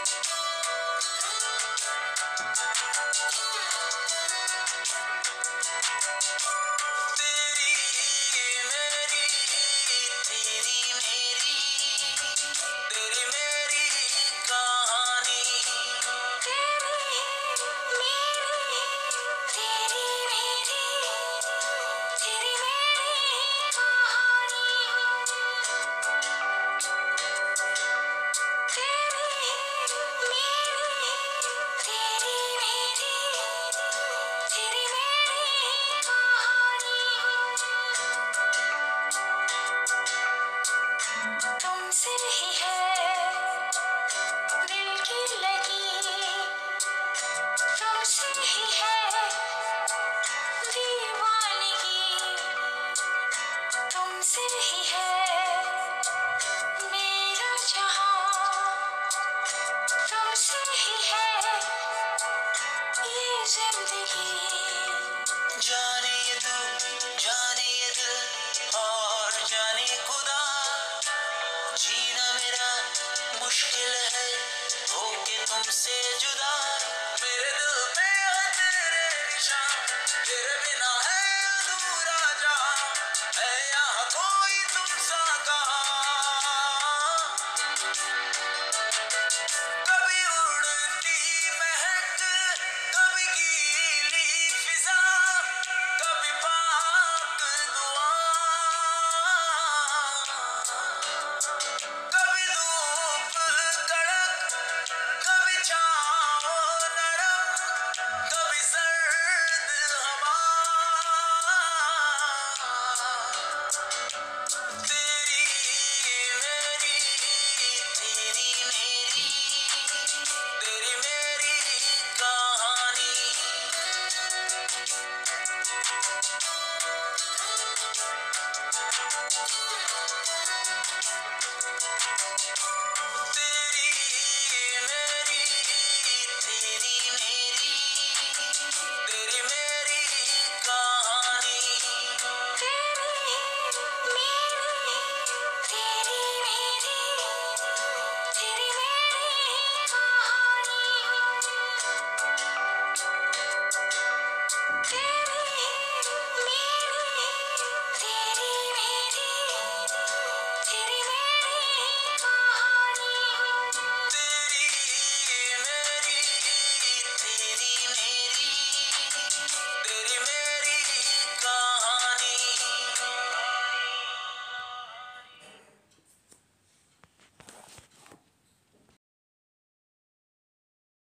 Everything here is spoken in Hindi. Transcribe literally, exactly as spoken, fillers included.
तुमसे ही है दिल की लगी, तुमसे ही है दीवानगी, तुमसे ही है मेरा जहां, तुमसे ही है ये जिंदगी। जाने ये तू, जाने ये दिल और जाने खुदा, जीना मेरा मुश्किल है होके तुमसे जुदा। मेरे दिल पे है तेरे निशान, तेरे बिना है अधूरा जहां, है यहाँ कोई तुम सा कहाँ। कभी उड़ती महक, कभी गीली फिजा, कभी पाक दुआ, कभी धूप कड़क, कभी छाँव नरम, कभी सर्द हवा। तेरी मेरी, तेरी मेरी, तेरी मेरी कहानी। तेरी मेरी, तेरी मेरी,